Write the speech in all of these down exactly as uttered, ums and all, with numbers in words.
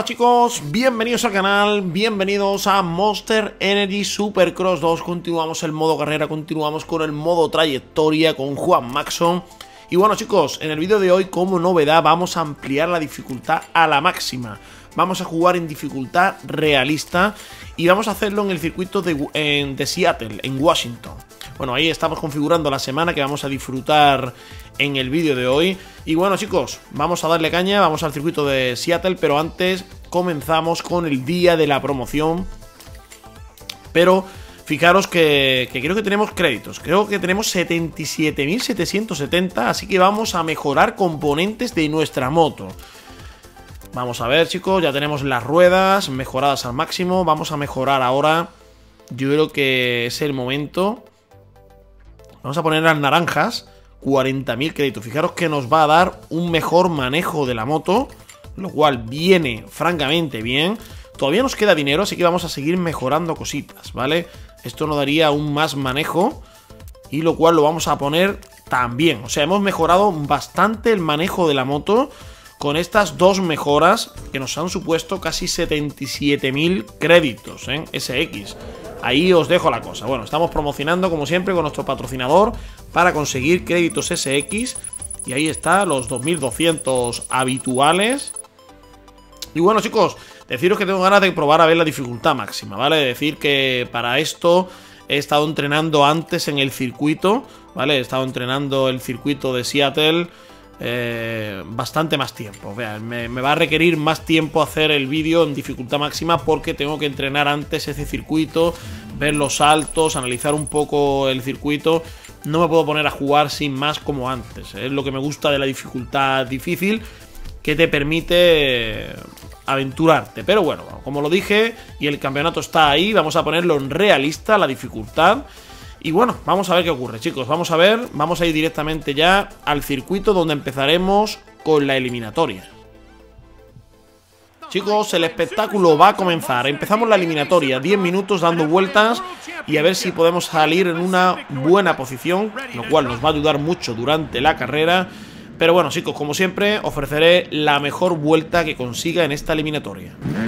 Hola chicos, bienvenidos al canal, bienvenidos a Monster Energy Supercross dos. Continuamos el modo carrera, continuamos con el modo trayectoria con Juan Maxon. Y bueno chicos, en el vídeo de hoy como novedad vamos a ampliar la dificultad a la máxima. Vamos a jugar en dificultad realista y vamos a hacerlo en el circuito de, en, de Seattle, en Washington. Bueno, ahí estamos configurando la semana que vamos a disfrutar en el vídeo de hoy. Y bueno chicos, vamos a darle caña, vamos al circuito de Seattle, pero antes comenzamos con el día de la promoción. Pero fijaros que, que creo que tenemos créditos, creo que tenemos setenta y siete mil setecientos setenta, así que vamos a mejorar componentes de nuestra moto. Vamos a ver chicos, ya tenemos las ruedas mejoradas al máximo, vamos a mejorar ahora, yo creo que es el momento. Vamos a poner las naranjas, cuarenta mil créditos. Fijaros que nos va a dar un mejor manejo de la moto, lo cual viene francamente bien. Todavía nos queda dinero, así que vamos a seguir mejorando cositas, ¿vale? Esto nos daría un más manejo y lo cual lo vamos a poner también. O sea, hemos mejorado bastante el manejo de la moto con estas dos mejoras que nos han supuesto casi setenta y siete mil créditos en S X. Ahí os dejo la cosa. Bueno, estamos promocionando como siempre con nuestro patrocinador para conseguir créditos S X. Y ahí está, los dos mil doscientos habituales. Y bueno chicos, deciros que tengo ganas de probar a ver la dificultad máxima, ¿vale? Decir que para esto he estado entrenando antes en el circuito, ¿vale? He estado entrenando el circuito de Seattle eh, bastante más tiempo. Vean, me, me va a requerir más tiempo hacer el vídeo en dificultad máxima porque tengo que entrenar antes ese circuito, ver los saltos, analizar un poco el circuito. No me puedo poner a jugar sin más como antes. Es lo que me gusta de la dificultad difícil, que te permite aventurarte. Pero bueno, como lo dije y el campeonato está ahí, vamos a ponerlo en realista, la dificultad. Y bueno, vamos a ver qué ocurre chicos, vamos a ver, vamos a ir directamente ya al circuito donde empezaremos con la eliminatoria. Chicos, el espectáculo va a comenzar, empezamos la eliminatoria, diez minutos dando vueltas y a ver si podemos salir en una buena posición, lo cual nos va a ayudar mucho durante la carrera. Pero bueno chicos, como siempre, ofreceré la mejor vuelta que consiga en esta eliminatoria.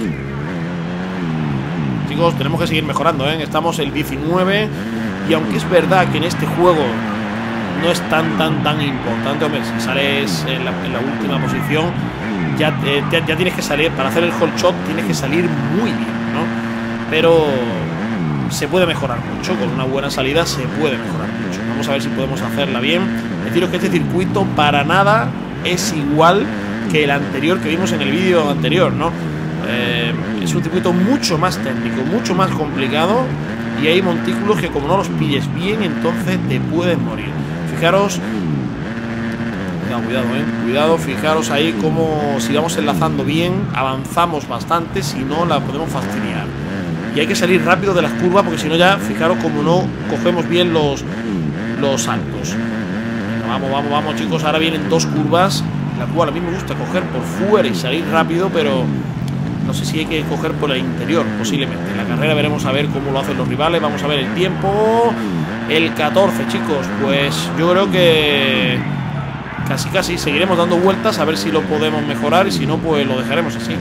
Chicos, tenemos que seguir mejorando, ¿eh? Estamos el diecinueve. Y aunque es verdad que en este juego no es tan, tan, tan importante, hombre, si sales en la, en la última posición, ya, eh, ya, ya tienes que salir, para hacer el hole shot tienes que salir muy bien, ¿no? Pero se puede mejorar mucho, con una buena salida se puede mejorar mucho. Vamos a ver si podemos hacerla bien. Deciros que este circuito para nada es igual que el anterior que vimos en el vídeo anterior, ¿no? Eh, es un circuito mucho más técnico, mucho más complicado. Y hay montículos que como no los pilles bien, entonces te puedes morir. Fijaros. Cuidado, cuidado, eh. Cuidado, fijaros ahí como si vamos enlazando bien, avanzamos bastante, si no la podemos fastidiar. Y hay que salir rápido de las curvas porque si no ya, fijaros como no cogemos bien los, los saltos. Venga, vamos, vamos, vamos chicos, ahora vienen dos curvas, la cual a mí me gusta coger por fuera y salir rápido, pero no sé si hay que coger por el interior, posiblemente. En la carrera veremos a ver cómo lo hacen los rivales. Vamos a ver el tiempo. El catorce, chicos. Pues yo creo que casi casi seguiremos dando vueltas a ver si lo podemos mejorar. Y si no, pues lo dejaremos así.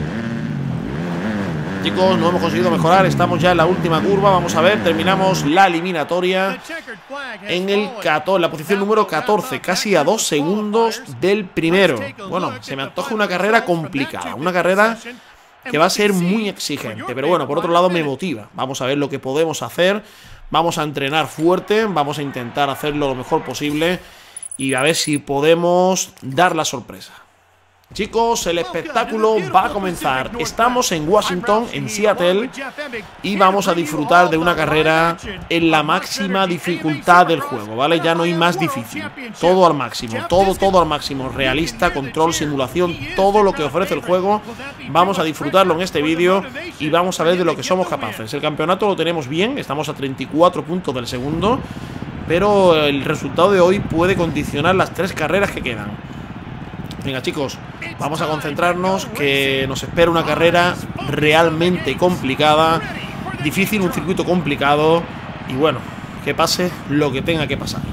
Chicos, no hemos conseguido mejorar. Estamos ya en la última curva. Vamos a ver, terminamos la eliminatoria en el catorce, la posición número catorce, casi a dos segundos del primero. Bueno, se me antoja una carrera complicada. Una carrera que va a ser muy exigente, pero bueno, por otro lado me motiva. Vamos a ver lo que podemos hacer. Vamos a entrenar fuerte, vamos a intentar hacerlo lo mejor posible y a ver si podemos dar la sorpresa. Chicos, el espectáculo va a comenzar. Estamos en Washington, en Seattle, y vamos a disfrutar de una carrera en la máxima dificultad del juego, ¿vale? Ya no hay más difícil. Todo al máximo, todo, todo al máximo. Realista, control, simulación, todo lo que ofrece el juego. Vamos a disfrutarlo en este vídeo y vamos a ver de lo que somos capaces. El campeonato lo tenemos bien, estamos a treinta y cuatro puntos del segundo, pero el resultado de hoy puede condicionar las tres carreras que quedan. Venga chicos, vamos a concentrarnos que nos espera una carrera realmente complicada, difícil, un circuito complicado y bueno, que pase lo que tenga que pasar.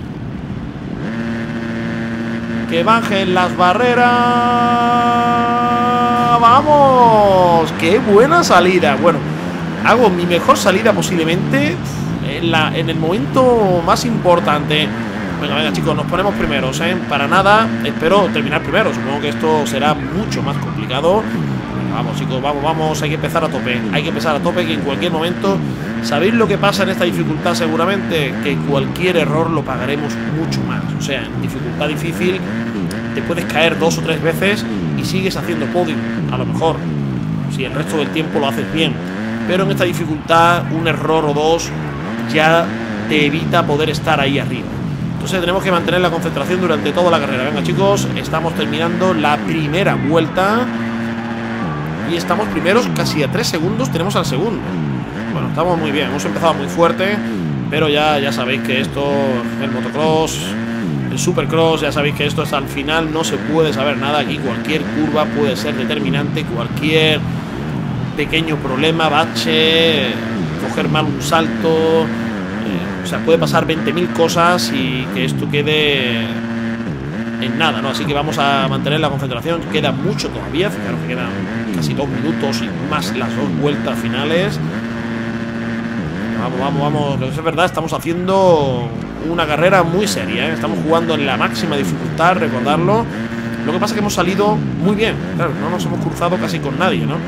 Que bajen las barreras. vamos. ¡Qué buena salida! Bueno, hago mi mejor salida posiblemente en, la, en el momento más importante. Venga, venga, chicos, nos ponemos primeros, ¿eh? Para nada, espero terminar primero. Supongo que esto será mucho más complicado. Venga, vamos, chicos, vamos, vamos. Hay que empezar a tope. Hay que empezar a tope, que en cualquier momento... ¿Sabéis lo que pasa en esta dificultad seguramente? Que cualquier error lo pagaremos mucho más. O sea, en dificultad difícil te puedes caer dos o tres veces y sigues haciendo podium, a lo mejor, si el resto del tiempo lo haces bien. Pero en esta dificultad, un error o dos ya te evita poder estar ahí arriba. Entonces tenemos que mantener la concentración durante toda la carrera. Venga, chicos, estamos terminando la primera vuelta y estamos primeros casi a tres segundos. Tenemos al segundo. Bueno, estamos muy bien, hemos empezado muy fuerte, pero ya, ya sabéis que esto, el motocross, el supercross, ya sabéis que esto es al final, no se puede saber nada. Aquí cualquier curva puede ser determinante, cualquier pequeño problema, bache, coger mal un salto, eh, o sea, puede pasar veinte mil cosas y que esto quede en nada, ¿no? Así que vamos a mantener la concentración, queda mucho todavía, fijaros que quedan casi dos minutos y más las dos vueltas finales. Vamos, vamos, vamos. Lo que es verdad, estamos haciendo una carrera muy seria, ¿eh? Estamos jugando en la máxima dificultad, recordarlo. Lo que pasa es que hemos salido muy bien. Claro, no nos hemos cruzado casi con nadie, ¿no?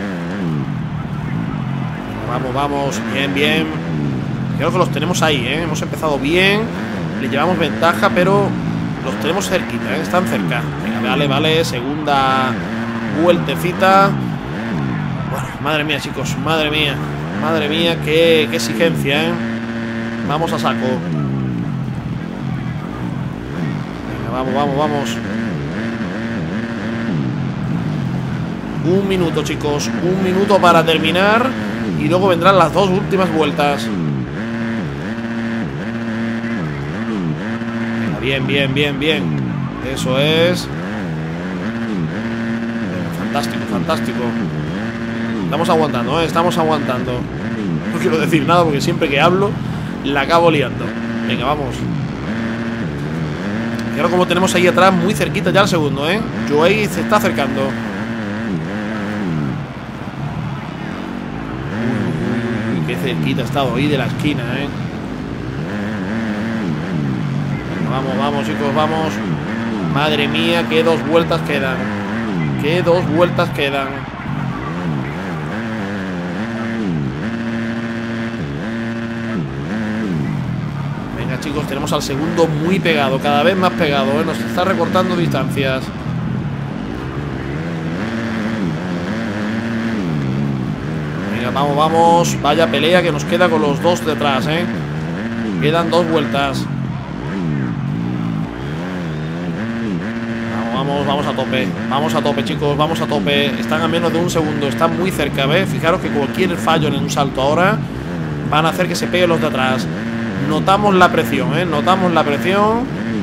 Vamos, vamos. Bien, bien. Creo que los tenemos ahí, ¿eh? Hemos empezado bien. Le llevamos ventaja, pero los tenemos cerquita, ¿eh? Están cerca. Venga, vale, vale. Segunda vueltecita. Bueno, madre mía, chicos. Madre mía. Madre mía, qué, qué exigencia, ¿eh? Vamos a saco. Venga, vamos, vamos, vamos. Un minuto, chicos. Un minuto para terminar. Y luego vendrán las dos últimas vueltas. Venga, bien, bien, bien, bien. Eso es. Fantástico, fantástico. Estamos aguantando, ¿eh? Estamos aguantando. No quiero decir nada porque siempre que hablo la acabo liando. Venga, vamos. Y ahora como tenemos ahí atrás muy cerquita ya el segundo, ¿eh? Joey se está acercando. Uy, uy, uy, qué cerquita ha estado ahí de la esquina, ¿eh? Venga, vamos, vamos, chicos, vamos. Madre mía, qué dos vueltas quedan. Qué dos vueltas quedan. Chicos, tenemos al segundo muy pegado, cada vez más pegado, ¿eh? Nos está recortando distancias. Venga, vamos, vamos. Vaya pelea que nos queda con los dos detrás, ¿eh? Quedan dos vueltas. Vamos, vamos, vamos a tope. Vamos a tope, chicos, vamos a tope. Están a menos de un segundo, están muy cerca, ¿ves? Fijaros que cualquier fallo en un salto ahora van a hacer que se peguen los de atrás. Notamos la presión, ¿eh? Notamos la presión.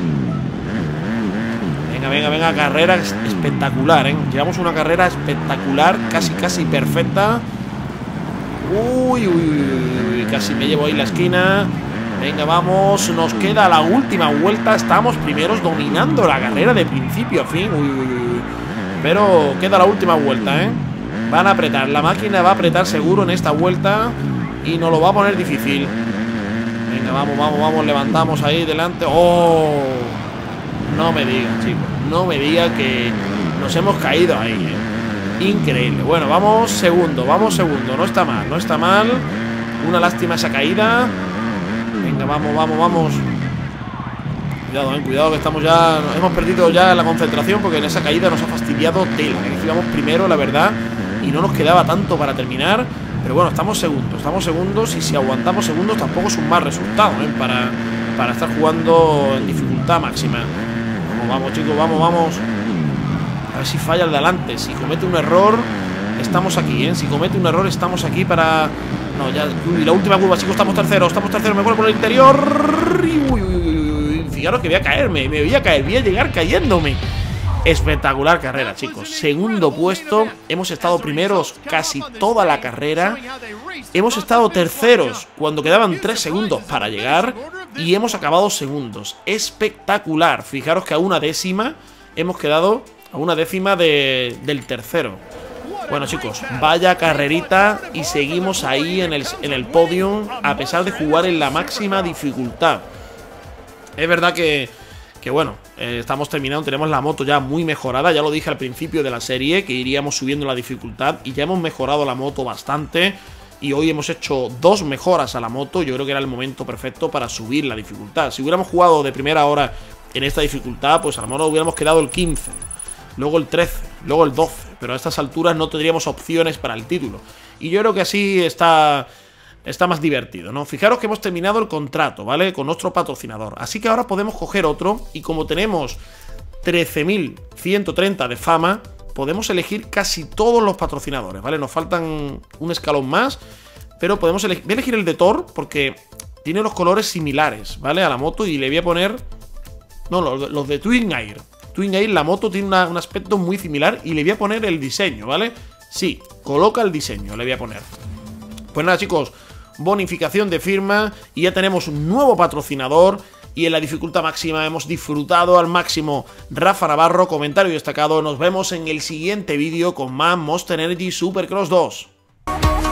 Venga, venga, venga. Carrera espectacular, ¿eh? Llevamos una carrera espectacular. Casi, casi perfecta. Uy, uy, uy, uy. Casi me llevo ahí la esquina. Venga, vamos. Nos queda la última vuelta. Estamos primeros dominando la carrera de principio a fin. Uy, uy, uy. Pero queda la última vuelta, ¿eh? Van a apretar. La máquina va a apretar seguro en esta vuelta y nos lo va a poner difícil. Venga, vamos, vamos, vamos, levantamos ahí delante. ¡Oh! No me digan, chicos. No me digan que nos hemos caído ahí, ¿eh? Increíble. Bueno, vamos segundo, vamos segundo. No está mal, no está mal. Una lástima esa caída. Venga, vamos, vamos, vamos. Cuidado, eh, cuidado que estamos ya... Hemos perdido ya la concentración porque en esa caída nos ha fastidiado tela, ¿eh? Íbamos primero, la verdad, y no nos quedaba tanto para terminar. Pero bueno, estamos segundos, estamos segundos y si aguantamos segundos tampoco es un mal resultado, ¿eh? para, para estar jugando en dificultad máxima. Vamos, vamos, chicos, vamos, vamos. A ver si falla el de adelante. Si comete un error, estamos aquí, ¿eh? Si comete un error, estamos aquí para... No, ya... Uy, la última curva, chicos, estamos terceros, estamos terceros. Me vuelvo por el interior. Uy, uy, uy, uy. Fijaros que voy a caerme, me voy a caer, voy a llegar cayéndome. Espectacular carrera, chicos. Segundo puesto. Hemos estado primeros casi toda la carrera. Hemos estado terceros cuando quedaban tres segundos para llegar. Y hemos acabado segundos. Espectacular. Fijaros que a una décima hemos quedado a una décima de, del tercero. Bueno, chicos, vaya carrerita y seguimos ahí en el, en el podium a pesar de jugar en la máxima dificultad. Es verdad que, que bueno, eh, estamos terminando, tenemos la moto ya muy mejorada. Ya lo dije al principio de la serie, que iríamos subiendo la dificultad y ya hemos mejorado la moto bastante. Y hoy hemos hecho dos mejoras a la moto. Yo creo que era el momento perfecto para subir la dificultad. Si hubiéramos jugado de primera hora en esta dificultad, pues a lo mejor hubiéramos quedado el quince, luego el trece, luego el doce. Pero a estas alturas no tendríamos opciones para el título. Y yo creo que así está... Está más divertido, ¿no? Fijaros que hemos terminado el contrato, ¿vale? Con nuestro patrocinador. Así que ahora podemos coger otro. Y como tenemos trece mil ciento treinta de fama, podemos elegir casi todos los patrocinadores, ¿vale? Nos faltan un escalón más, pero podemos elegir... Voy a elegir el de Thor porque tiene los colores similares, ¿vale? A la moto, y le voy a poner... No, los, los de Twin Air. Twin Air, la moto tiene una, un aspecto muy similar y le voy a poner el diseño, ¿vale? Sí, coloca el diseño, le voy a poner. Pues nada, chicos, bonificación de firma y ya tenemos un nuevo patrocinador. Y en la dificultad máxima hemos disfrutado al máximo. Rafa Navarro, comentario destacado. Nos vemos en el siguiente vídeo con más Monster Energy Supercross dos.